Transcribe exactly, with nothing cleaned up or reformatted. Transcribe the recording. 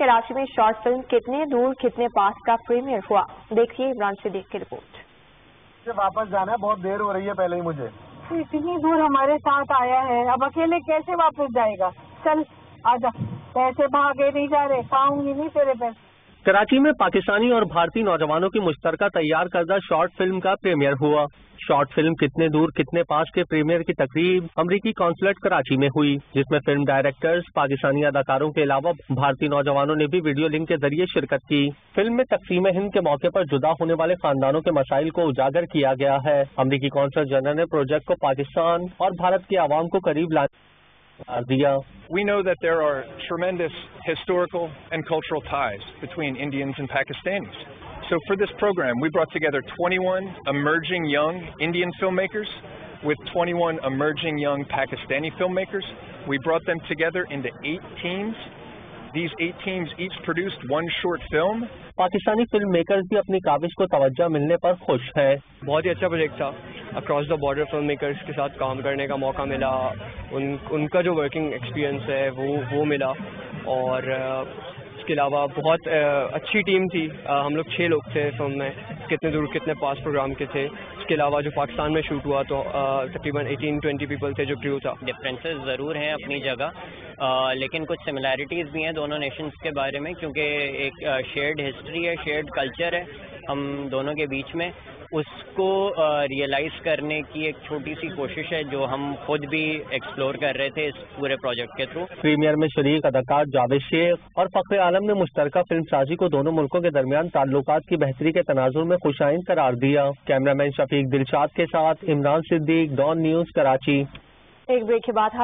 कराची में short film कितने दूर कितने पास का प्रीमियर हुआ। देखिए इमरान सिद्दीकी की रिपोर्ट। मुझे वापस जाना है, बहुत देर हो रही है पहले ही मुझे। इतनी दूर हमारे साथ आया है, अब अकेले कैसे वापस जाएगा। चल आजा, पैसे भागे नहीं जा रहे, खाऊंगी नहीं तेरे पैसे। कराची में पाकिस्तानी और भारतीय नौजवानों की मुश्तरका तैयार करदा शॉर्ट फिल्म का प्रीमियर हुआ। शॉर्ट फिल्म कितने दूर कितने पास के प्रीमियर की तकरीब अमरीकी कॉन्सुलेट कराची में हुई, जिसमें फिल्म डायरेक्टर्स, पाकिस्तानी अदाकारों के अलावा भारतीय नौजवानों ने भी वीडियो लिंक के जरिए शिरकत की। फिल्म में तकसीम हिंद के मौके पर जुदा होने वाले खानदानों के मसाइल को उजागर किया गया है। अमरीकी कॉन्सुलेट जनरल ने प्रोजेक्ट को पाकिस्तान और भारत के आवाम को करीब लाने We know that there are tremendous historical and cultural ties between Indians and Pakistanis. So for this program, we brought together twenty-one emerging young Indian filmmakers with twenty-one emerging young Pakistani filmmakers. We brought them together into eight teams. These eight teams each produced one short film. Pakistani film makers भी अपनी काविश को तवज्जो मिलने पर खुश है। बहुत ही अच्छा प्रोजेक्ट था। Across the border film makers के साथ काम करने का मौका मिला, उन उनका जो वर्किंग एक्सपीरियंस है वो वो मिला, और इसके अलावा बहुत अच्छी टीम थी। हम लोग छः लोग थे फिल्म में, कितने दूर कितने पास प्रोग्राम के थे। इसके अलावा जो पाकिस्तान में शूट हुआ तो तकरीबन अठारह बीस पीपल थे जो क्रू था। डिफरेंसेस ज़रूर हैं अपनी जगह, आ, लेकिन कुछ सिमिलैरिटीज़ भी हैं दोनों नेशंस के बारे में, क्योंकि एक शेयर्ड हिस्ट्री है, शेयर्ड कल्चर है हम दोनों के बीच में। उसको रियलाइज़ करने की एक छोटी सी कोशिश है जो हम खुद भी एक्सप्लोर कर रहे थे इस पूरे प्रोजेक्ट के थ्रू। प्रीमियर में शरीक अदाकार जावेद शेख और फखरे आलम ने मुश्तरका फिल्म साजी को दोनों मुल्कों के दरमियान ताल्लुकात की बेहतरी के तनाजुर में खुशाइन करार दिया। कैमरामैन शफीक दिलशाद के साथ इमरान सिद्दीक, डॉन न्यूज़, कराची। एक ब्रेक के बाद